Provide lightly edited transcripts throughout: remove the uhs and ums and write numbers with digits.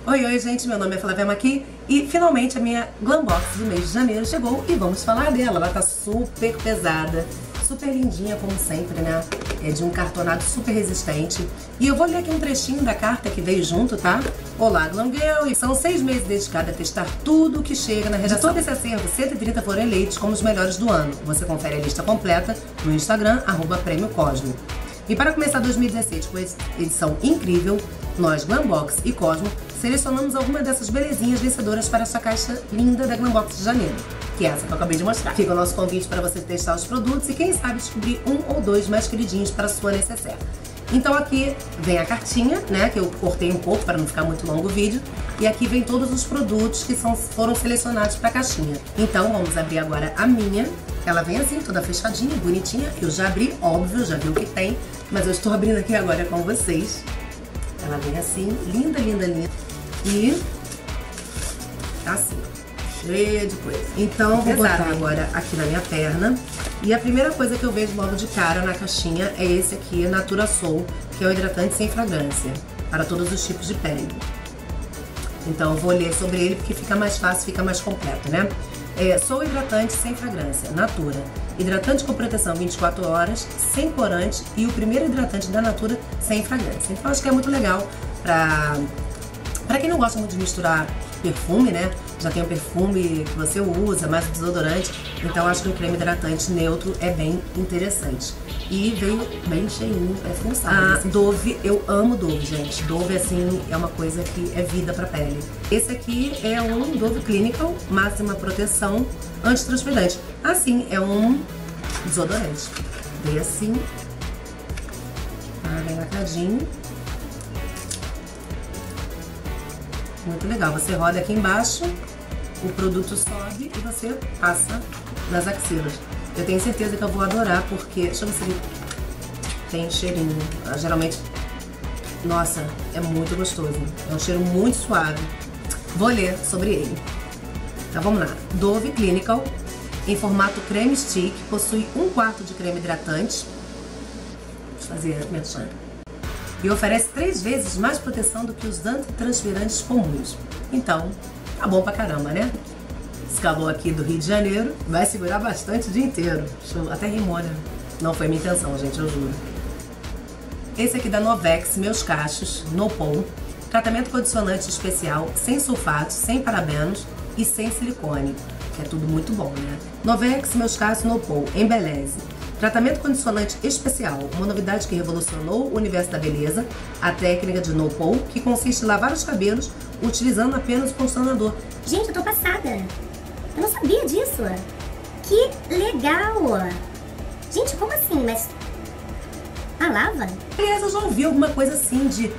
Oi, gente, meu nome é Flávia Maqui e finalmente a minha Glam Box do mês de janeiro chegou e vamos falar dela. Ela tá super pesada, super lindinha como sempre, né? É de um cartonado super resistente. E eu vou ler aqui um trechinho da carta que veio junto, tá? Olá, Glam Girl! E são 6 meses dedicados a testar tudo que chega na redação. De todo esse acervo, 130 foram eleitos como os melhores do ano. Você confere a lista completa no Instagram, @prêmio-cosmo. E para começar 2016 com essa edição incrível, nós, Glam Box e Cosmo, selecionamos algumas dessas belezinhas vencedoras para essa caixa linda da Glam Box de janeiro, que é essa que eu acabei de mostrar. Fica o nosso convite para você testar os produtos e quem sabe descobrir um ou dois mais queridinhos para a sua necessaire. Então aqui vem a cartinha, né, que eu cortei um pouco para não ficar muito longo o vídeo, e aqui vem todos os produtos que foram selecionados para a caixinha. Então vamos abrir agora a minha. Ela vem assim, toda fechadinha, bonitinha. Eu já abri, óbvio, já vi o que tem, mas eu estou abrindo aqui agora com vocês. Ela vem assim, linda, linda, linda. E tá assim, cheia de coisa. Então vou botar agora aqui na minha perna. E a primeira coisa que eu vejo logo de cara na caixinha é esse aqui, Natura Soul, que é o hidratante sem fragrância, para todos os tipos de pele. Então eu vou ler sobre ele porque fica mais fácil, fica mais completo, né? Soul hidratante sem fragrância, Natura. Hidratante com proteção 24 horas, sem corante e o primeiro hidratante da Natura sem fragrância. Então acho que é muito legal pra quem não gosta muito de misturar perfume, né? Já tem o perfume que você usa, mais o desodorante. Então acho que o creme hidratante neutro é bem interessante. E veio bem cheinho, é full size. Dove, eu amo Dove, gente. Dove, assim, é uma coisa que é vida pra pele. Esse aqui é um Dove Clinical, máxima proteção antitranspirante. Assim, é um desodorante. Veio assim, bem lacradinho. Muito legal. Você roda aqui embaixo, o produto sobe e você passa nas axilas. Eu tenho certeza que eu vou adorar, porque... Deixa eu ver se ele tem cheirinho. Geralmente... Nossa, é muito gostoso. É um cheiro muito suave. Vou ler sobre ele. Então vamos lá. Dove Clinical, em formato creme stick, possui 1/4 de creme hidratante. Deixa eu fazer a minha chana. E oferece 3 vezes mais proteção do que os antitranspirantes comuns. Então, tá bom pra caramba, né? Esse calor aqui do Rio de Janeiro vai segurar bastante o dia inteiro. Até rimou, né? Não foi minha intenção, gente, eu juro. Esse aqui da Novex, Meus Cachos, No-Pol. Tratamento condicionante especial, sem sulfatos, sem parabenos e sem silicone. Que é tudo muito bom, né? Novex, Meus Cachos, No-Pol. Embeleze. Tratamento condicionante especial, uma novidade que revolucionou o universo da beleza, a técnica de No-Pol, que consiste em lavar os cabelos utilizando apenas o condicionador. Gente, eu tô passada. Eu não sabia disso. Que legal. Gente, como assim? Mas... lava? Aliás, eu já ouvi alguma coisa assim de...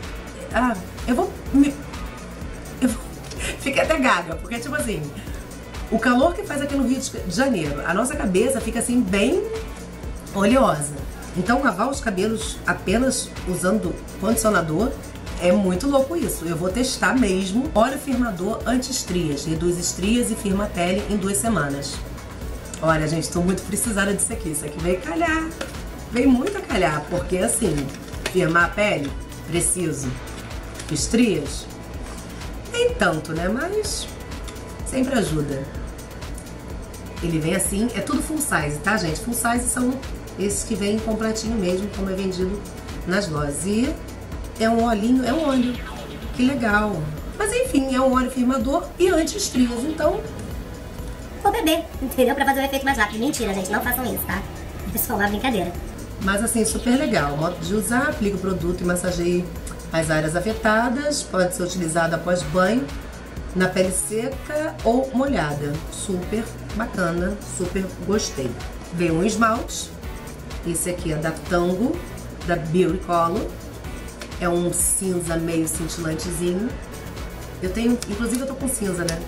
Fiquei até gaga, porque tipo assim, o calor que faz aqui no Rio de Janeiro, a nossa cabeça fica assim bem... oleosa. Então lavar os cabelos apenas usando condicionador é muito louco isso. Eu vou testar mesmo. Óleo firmador anti-estrias. Reduz estrias e firma a pele em 2 semanas. Olha, gente, tô muito precisada disso aqui. Isso aqui veio calhar. Veio muito a calhar, porque assim, firmar a pele, preciso. Estrias, nem tanto, né? Mas sempre ajuda. Ele vem assim, é tudo full size, tá, gente? Full size são esses que vêm completinho mesmo, como é vendido nas lojas. E é um olhinho, é um óleo. Que legal. Mas enfim, é um óleo firmador e anti-estrias, então... Vou beber, entendeu? Pra fazer o efeito mais rápido. Mentira, gente, não façam isso, tá? Pessoal, lá, brincadeira. Mas assim, super legal. Modo de usar, aplica o produto e massageie as áreas afetadas. Pode ser utilizado após banho, na pele seca ou molhada. Super bacana, super gostei. Veio um esmalte. Esse aqui é da Tango, da Beauty Color. É um cinza meio cintilantezinho. Eu tenho, inclusive eu tô com cinza, né?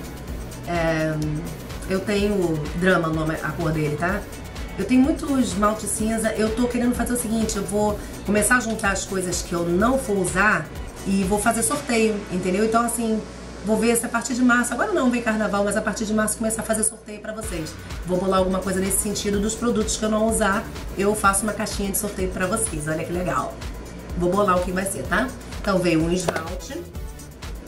Eu tenho Drama, a cor dele, tá? Eu tenho muito esmalte cinza. Eu tô querendo fazer o seguinte, eu vou começar a juntar as coisas que eu não for usar e vou fazer sorteio, entendeu? Então assim, vou ver se a partir de março, agora não vem carnaval, mas a partir de março começar a fazer sorteio pra vocês. Vou bolar alguma coisa nesse sentido dos produtos que eu não usar, eu faço uma caixinha de sorteio pra vocês, olha que legal. Vou bolar o que vai ser, tá? Então veio um esmalte,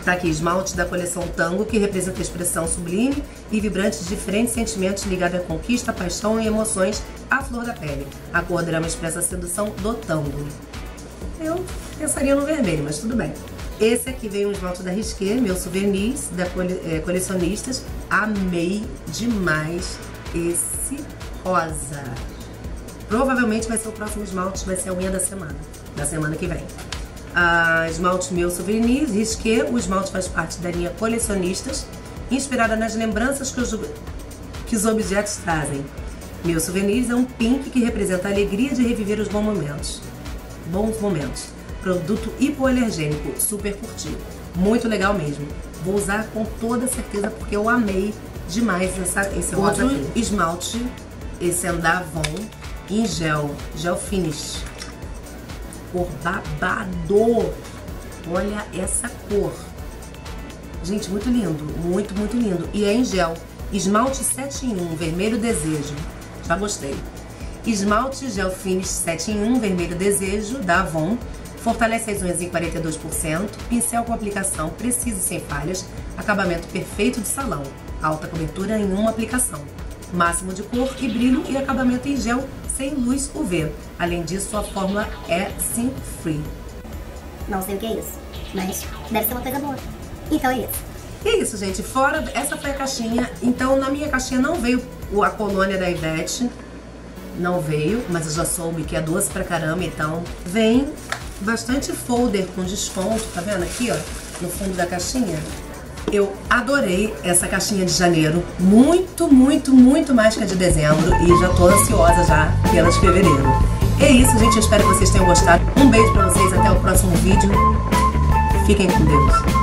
Tá aqui, esmalte da coleção Tango, que representa a expressão sublime e vibrante de diferentes sentimentos ligados à conquista, paixão e emoções à flor da pele. A cor drama expressa a sedução do tango. Eu pensaria no vermelho, mas tudo bem. Esse aqui veio um esmalte da Risqué, meu souvenir da colecionistas. Amei demais esse rosa. Provavelmente vai ser o próximo esmalte, vai ser a unha da semana que vem. Esmalte meu souvenir, Risqué. O esmalte faz parte da linha colecionistas, inspirada nas lembranças que os objetos trazem. Meu souvenir é um pink que representa a alegria de reviver os bons momentos. Produto hipoalergênico, super curtido. Muito legal mesmo. Vou usar com toda certeza porque eu amei demais esse rosa aqui. Esmalte, esse Andavon em gel finish. Cor babado. Olha essa cor. Gente, muito lindo. Muito, muito lindo. E é em gel. Esmalte 7 em 1, vermelho desejo. Já gostei. Esmalte gel finish 7 em 1, vermelho desejo, da Avon. Fortalece as unhas em 42%. Pincel com aplicação preciso e sem falhas. Acabamento perfeito de salão. Alta cobertura em uma aplicação. Máximo de cor e brilho e acabamento em gel sem luz UV. Além disso, a fórmula é Sim Free. Não sei o que é isso, mas deve ser uma coisa boa. Então é isso. E é isso, gente. Fora, essa foi a caixinha. Então, na minha caixinha não veio a colônia da Ivete. Não veio, mas eu já soube que é doce pra caramba. Então, vem bastante folder com desconto. Tá vendo aqui, ó, no fundo da caixinha? Eu adorei essa caixinha de janeiro. Muito, muito, muito mais que a de dezembro. E já tô ansiosa já pela de fevereiro. É isso, gente. Eu espero que vocês tenham gostado. Um beijo pra vocês. Até o próximo vídeo. Fiquem com Deus.